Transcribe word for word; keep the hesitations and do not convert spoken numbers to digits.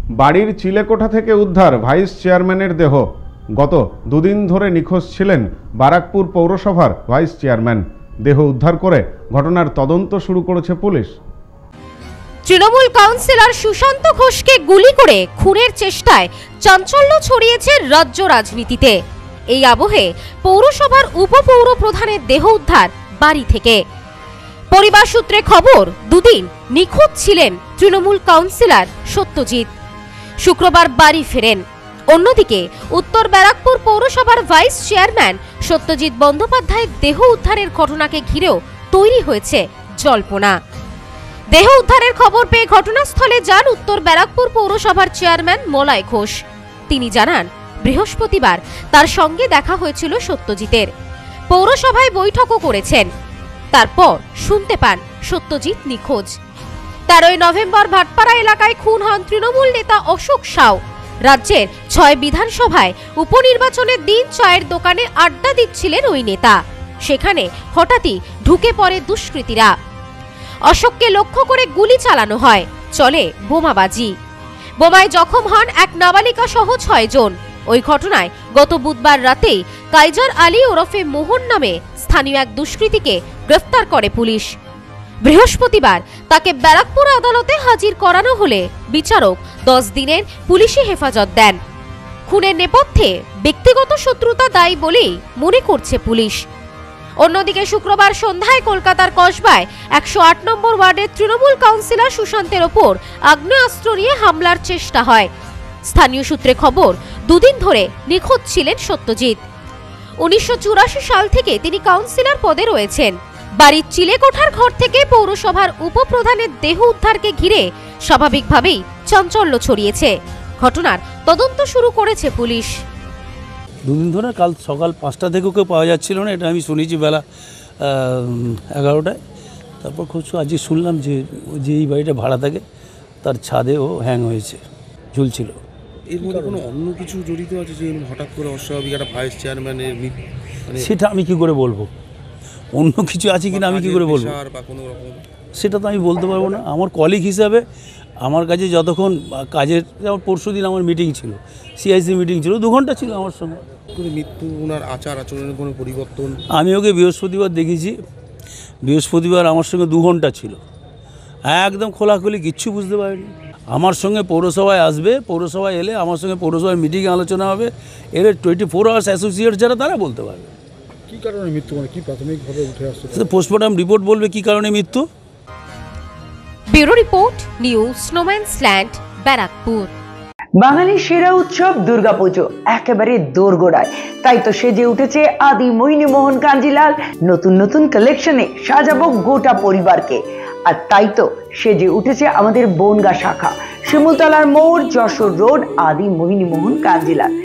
বাড়ির চিলেকোঠা থেকে উদ্ধার ভাইস চেয়ারম্যানের দেহ। গত দুদিন ধরে নিখোঁজ ছিলেন বারাকপুর পৌরসভার ভাইস চেয়ারম্যান। দেহ উদ্ধার করে ঘটনার তদন্ত শুরু করেছে পুলিশ। তৃণমূল কাউন্সিলর সুশান্ত ঘোষকে গুলি করে খুনের চেষ্টায় চাঞ্চল্য ছড়িয়েছে রাজ্য রাজনীতিতে। এই আবহে পৌরসভার উপপৌর প্রধানের দেহ উদ্ধার বাড়ি থেকে। পরিবার সূত্রে খবর, দুদিন নিখোঁজ ছিলেন তৃণমূল কাউন্সিলর সত্যজিৎ। শুক্রবার বাড়ি ফেরেন। অন্যদিকে উত্তর ব্যারাকপুর পৌরসভার ভাইস চেয়ারম্যান সত্যজিৎ বন্দ্যোপাধ্যায়ের দেহ উদ্ধারের ঘটনাকে ঘিরেও তৈরি হয়েছে জল্পনা। দেহ উদ্ধারের খবর পেয়ে ঘটনাস্থলে যান উত্তর ব্যারাকপুর পৌরসভার চেয়ারম্যান মলয় ঘোষ। তিনি জানান, বৃহস্পতিবার তার সঙ্গে দেখা হয়েছিল সত্যজিতের। পৌরসভায় বৈঠকও করেছেন। তারপর শুনতে পান সত্যজিৎ নিখোঁজ। তেরোই নভেম্বর ভাটপাড়া এলাকায় খুন হন তৃণমূল নেতা অশোক সাউ। রাজ্যের ছয় বিধানসভায় উপনির্বাচনের দিন চায়ের দোকানে আড্ডা দিচ্ছিলেন ওই নেতা। সেখানে হঠাৎই ঢুকে পড়ে দুষ্কৃতীরা। অশোককে লক্ষ্য করে গুলি চালানো হয়, চলে বোমাবাজি। বোমায় জখম হন এক নাবালিকা সহ ছয় জন। ওই ঘটনায় গত বুধবার রাতেই কাইজার আলী ওরফে মোহন নামে স্থানীয় এক দুষ্কৃতীকে গ্রেফতার করে পুলিশ। বৃহস্পতিবার তাকে ব্যারাকপুর আদালতে হাজির করানো হলে বিচারক দশ দিনের পুলিশি হেফাজত দেন। খুনের নেপথ্যে ব্যক্তিগত শত্রুতা দায়ী বলেই মনে করছে পুলিশ। অন্যদিকে শুক্রবার সন্ধ্যায় কলকাতার কসবায় একশো আট নম্বর ওয়ার্ডের তৃণমূল কাউন্সিলর সুশান্তের ওপর আগ্নেয়াস্ত্র নিয়ে হামলার চেষ্টা হয়। স্থানীয় সূত্রে খবর, দুদিন ধরে নিখোঁজ ছিলেন সত্যজিৎ। উনিশশো চুরাশি সাল থেকে তিনি কাউন্সিলর পদে রয়েছেন। বাড়ির চিলেকোঠার ঘর থেকে পৌরসভার উপপ্রধানের দেহ উদ্ধারকে ঘিরে স্বাভাবিকভাবেই চাঞ্চল্য ছড়িয়েছে। ঘটনার তদন্ত শুরু করেছে পুলিশ। দুদিন ধরে কাল সকাল পাঁচটা থেকেও কেউ পাওয়া যাচ্ছিল না, এটা আমি শুনেছি বেলা এগারোটায়। তারপর খুব আজকে শুনলাম যে যে এই বাড়িটা ভাড়া থাকে তার ছাদে ও হ্যাং হয়েছে, ঝুলছিল। এর মধ্যে কোনো অন্য কিছু জড়িত আছে যে হঠাৎ করে অস্বাভাবিক একটা ভাইস চেয়ারম্যানের, সেটা আমি কি করে বলবো? অন্য কিছু আছে কিনা আমি কি করে বলবো? সেটা তো আমি বলতে পারবো না। আমার কলিগ হিসাবে আমার কাছে যতক্ষণ কাজের, যেমন পরশু দিন আমার মিটিং ছিল, সিআইসি মিটিং ছিল, দু ঘন্টা ছিল আমার সঙ্গে। মৃত্যু, ওনার আচার আচরণের কোনো পরিবর্তন? আমি ওকে বৃহস্পতিবার দেখেছি, বৃহস্পতিবার আমার সঙ্গে দু ঘন্টা ছিল, একদম খোলাখুলি, কিচ্ছু বুঝতে পারিনি। আমার সঙ্গে পৌরসভায় আসবে, পৌরসভায় এলে আমার সঙ্গে পৌরসভায় মিটিংয়ে আলোচনা হবে। এর টোয়েন্টি ফোর আওয়ার্স অ্যাসোসিয়েট যারা, তারা বলতে পারবে কী কারণে মৃত্যু, মানে কি প্রাথমিকভাবে উঠে আসছে। পোস্টমর্টম রিপোর্ট বলবে কি কারণে মৃত্যু। ব্যুরো রিপোর্ট, নিউজ স্নোম্যান্স ল্যান্ড, ব্যারাকপুর। বাঙালির সেরা উৎসব দুর্গাপুজো একেবারে দোরগোড়ায়, তাই তো সেজে উঠেছে আদি মোহিনী মোহন কাঞ্জিলাল। নতুন নতুন কালেকশনে সাজাবো গোটা পরিবারকে। আর তাই তো সেজে উঠেছে আমাদের বনগাঁ শাখা, শিমুলতলার মোড়, যশোর রোড, আদি মোহিনী মোহন কাঞ্জিলাল।